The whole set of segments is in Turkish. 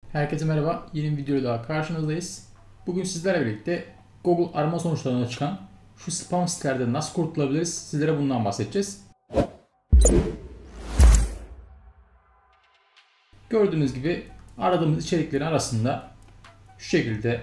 Herkese merhaba. Yeni bir videoyla daha karşınızdayız. Bugün sizlerle birlikte Google arama sonuçlarına çıkan şu spam sitelerden nasıl kurtulabiliriz? Sizlere bundan bahsedeceğiz. Gördüğünüz gibi aradığımız içeriklerin arasında şu şekilde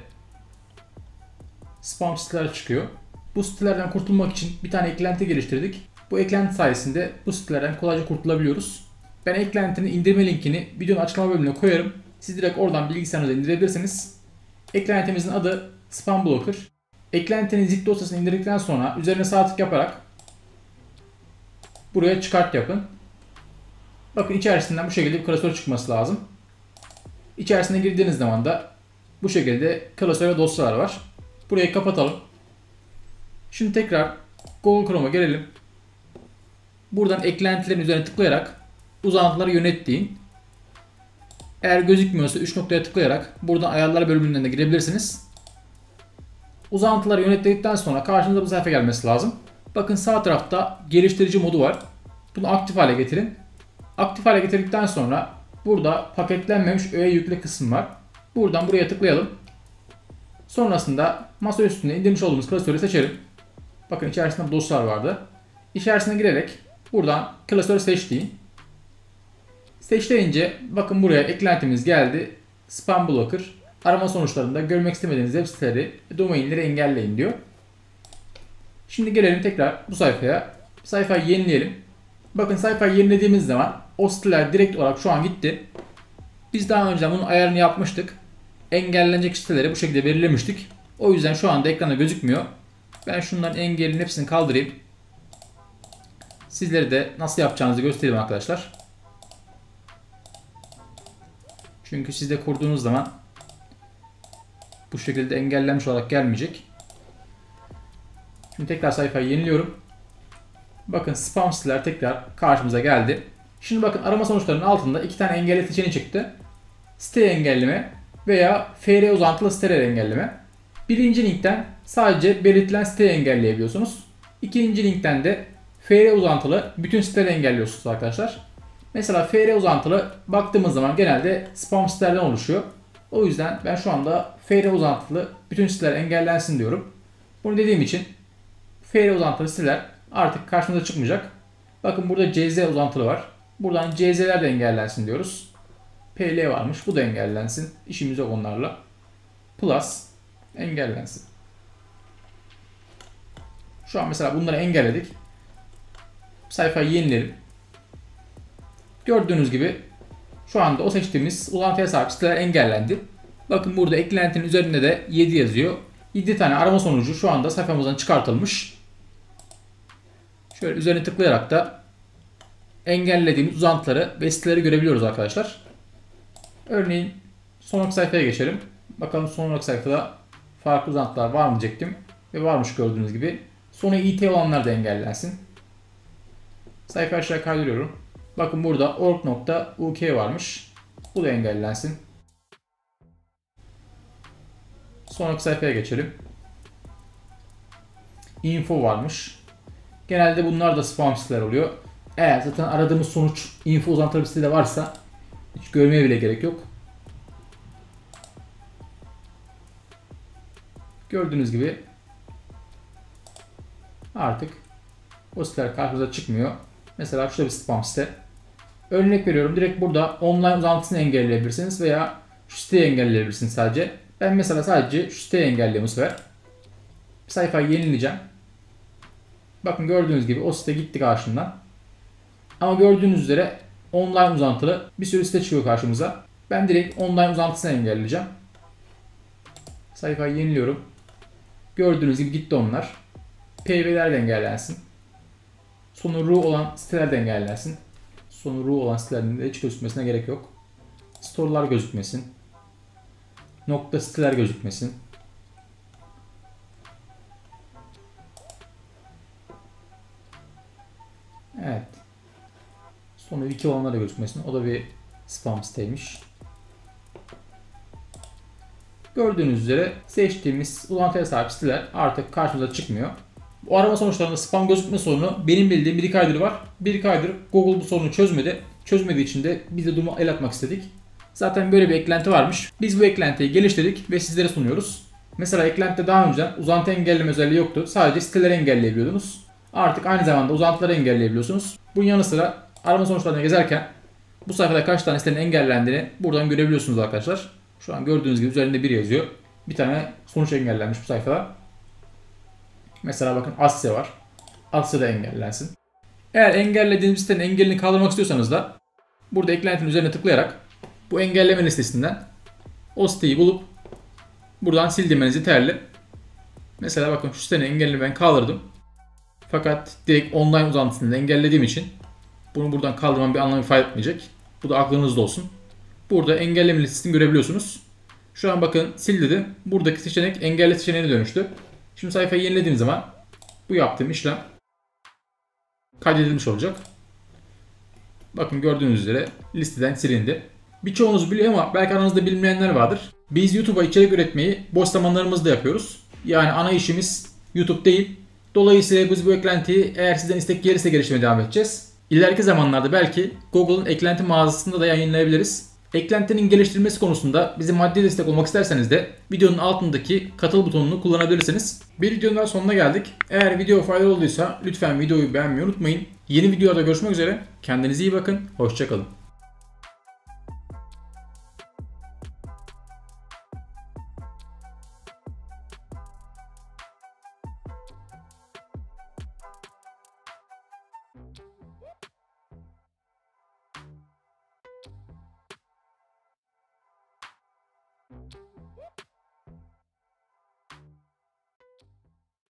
spam siteler çıkıyor. Bu sitelerden kurtulmak için bir tane eklenti geliştirdik. Bu eklenti sayesinde bu sitelerden kolayca kurtulabiliyoruz. Ben eklentinin indirme linkini videonun açıklama bölümüne koyarım. Siz direkt oradan bilgisayarınıza indirebilirsiniz. Eklentimizin adı Spam Blocker. Eklentinin zip dosyasını indirdikten sonra üzerine sağ tık yaparak buraya çıkart yapın. Bakın içerisinden bu şekilde bir klasör çıkması lazım. İçerisine girdiğiniz zaman da bu şekilde klasör ve dosyalar var. Burayı kapatalım. Şimdi tekrar Google Chrome'a gelelim. Buradan eklentilerin üzerine tıklayarak uzantıları yönet deyin. Eğer gözükmüyorsa 3 noktaya tıklayarak buradan ayarlar bölümünden de girebilirsiniz. Uzantıları yönetledikten sonra karşınıza bu sayfa gelmesi lazım. Bakın sağ tarafta geliştirici modu var. Bunu aktif hale getirin. Aktif hale getirdikten sonra burada paketlenmemiş öğe yükle kısmı var. Buradan buraya tıklayalım. Sonrasında masa üstünde indirmiş olduğumuz klasörü seçelim. Bakın içerisinde dosyalar vardı. İçerisine girerek buradan klasörü seç deyin. Seç deyince bakın buraya eklentimiz geldi. Spam Blocker. Arama sonuçlarında görmek istemediğiniz web siteleri ve domainleri engelleyin diyor. Şimdi gelelim tekrar bu sayfaya. Sayfayı yenileyelim. Bakın sayfayı yenilediğimiz zaman o siteler direkt olarak şu an gitti. Biz daha önce bunun ayarını yapmıştık. Engellenecek siteleri bu şekilde belirlemiştik. O yüzden şu anda ekranda gözükmüyor. Ben şunların engelinin hepsini kaldırayım. Sizlere de nasıl yapacağınızı göstereyim arkadaşlar. Çünkü siz de kurduğunuz zaman bu şekilde engellenmiş olarak gelmeyecek. Şimdi tekrar sayfayı yeniliyorum. Bakın spam siteler tekrar karşımıza geldi. Şimdi bakın arama sonuçlarının altında iki tane engelle seçeneği çıktı. Site engelleme veya FR uzantılı siteler engelleme. Birinci linkten sadece belirtilen siteyi engelleyebiliyorsunuz. İkinci linkten de FR uzantılı bütün siteleri engelliyorsunuz arkadaşlar. Mesela FR uzantılı baktığımız zaman genelde spam sitelerden oluşuyor. O yüzden ben şu anda FR uzantılı bütün siteler engellensin diyorum. Bunu dediğim için FR uzantılı siteler artık karşımıza çıkmayacak. Bakın burada CZ uzantılı var. Buradan CZ'ler de engellensin diyoruz. PL varmış. Bu da engellensin. İşimiz yok onlarla. Plus engellensin. Şu an mesela bunları engelledik. Sayfayı yenileyelim. Gördüğünüz gibi şu anda o seçtiğimiz uzantıya sahip siteler engellendi. Bakın burada eklentinin üzerinde de 7 yazıyor. 7 tane arama sonucu şu anda sayfamızdan çıkartılmış. Şöyle üzerine tıklayarak da engellediğimiz uzantıları ve siteleri görebiliyoruz arkadaşlar. Örneğin sonraki sayfaya geçelim. Bakalım sonraki sayfada farklı uzantılar var mı diyecektim. Ve varmış gördüğünüz gibi. Sonu IT olanlar da engellensin. Sayfa aşağı kaydırıyorum. Bakın burada org.uk varmış. Bu da engellensin. Sonraki sayfaya geçelim. Info varmış. Genelde bunlar da spam siteler oluyor. Eğer zaten aradığımız sonuç info uzantılı bir sitede varsa hiç görmeye bile gerek yok. Gördüğünüz gibi artık o siteler karşımıza çıkmıyor. Mesela şurada bir spam site. Örnek veriyorum, direkt burada online uzantısını engelleyebilirsiniz veya şu siteyi engelleyebilirsiniz sadece. Ben mesela sadece şu siteyi engelleyeyim bu sefer. Sayfayı yenileyeceğim. Bakın gördüğünüz gibi o site gitti karşımdan. Ama gördüğünüz üzere online uzantılı bir sürü site çıkıyor karşımıza. Ben direkt online uzantısını engelleyeceğim. Sayfayı yeniliyorum. Gördüğünüz gibi gitti onlar. PV'ler de engellensin. Sonu ru olan siteler de engellensin. Sonu ru olan sitelerin de hiç gözükmesine gerek yok. Store'lar gözükmesin. Nokta siteler gözükmesin. Evet. Sonu 2 olanlar da gözükmesin. O da bir spam siteymiş. Gördüğünüz üzere seçtiğimiz uzantıya sahip siteler artık karşımıza çıkmıyor. Bu arama sonuçlarında spam gözükme sorunu benim bildiğim 1-2 aydır var. 1-2 aydır Google bu sorunu çözmedi. Çözmediği için de biz de duruma el atmak istedik. Zaten böyle bir eklenti varmış. Biz bu eklentiyi geliştirdik ve sizlere sunuyoruz. Mesela eklentide daha önceden uzantı engelleme özelliği yoktu. Sadece siteleri engelleyebiliyordunuz. Artık aynı zamanda uzantıları engelleyebiliyorsunuz. Bunun yanı sıra arama sonuçlarına gezerken bu sayfada kaç tane sitenin engellendiğini buradan görebiliyorsunuz arkadaşlar. Şu an gördüğünüz gibi üzerinde 1 yazıyor. Bir tane sonuç engellenmiş bu sayfada. Mesela bakın Asya var. Asya da engellensin. Eğer engellediğiniz sitenin engelini kaldırmak istiyorsanız da burada eklentinin üzerine tıklayarak bu engelleme listesinden o siteyi bulup buradan sil demeniz yeterli. Mesela bakın şu sitenin engelini ben kaldırdım. Fakat direkt online uzantısını engellediğim için bunu buradan kaldırmam bir anlam ifade etmeyecek. Bu da aklınızda olsun. Burada engelleme listesini görebiliyorsunuz. Şu an bakın sil dedim. Buradaki seçenek engelle seçeneğine dönüştü. Şimdi sayfayı yenilediğim zaman bu yaptığım işlem kaydedilmiş olacak. Bakın gördüğünüz üzere listeden silindi. Birçoğunuz biliyor ama belki aranızda bilmeyenler vardır. Biz YouTube'a içerik üretmeyi boş zamanlarımızda yapıyoruz. Yani ana işimiz YouTube değil. Dolayısıyla biz bu eklentiyi eğer sizden istek gelirse geliştirmeye devam edeceğiz. İleriki zamanlarda belki Google'ın eklenti mağazasında da yayınlayabiliriz. Eklentinin geliştirilmesi konusunda bize maddi destek olmak isterseniz de videonun altındaki katıl butonunu kullanabilirsiniz. Bir videonun daha sonuna geldik. Eğer video faydalı olduysa lütfen videoyu beğenmeyi unutmayın. Yeni videolarda görüşmek üzere. Kendinize iyi bakın. Hoşça kalın.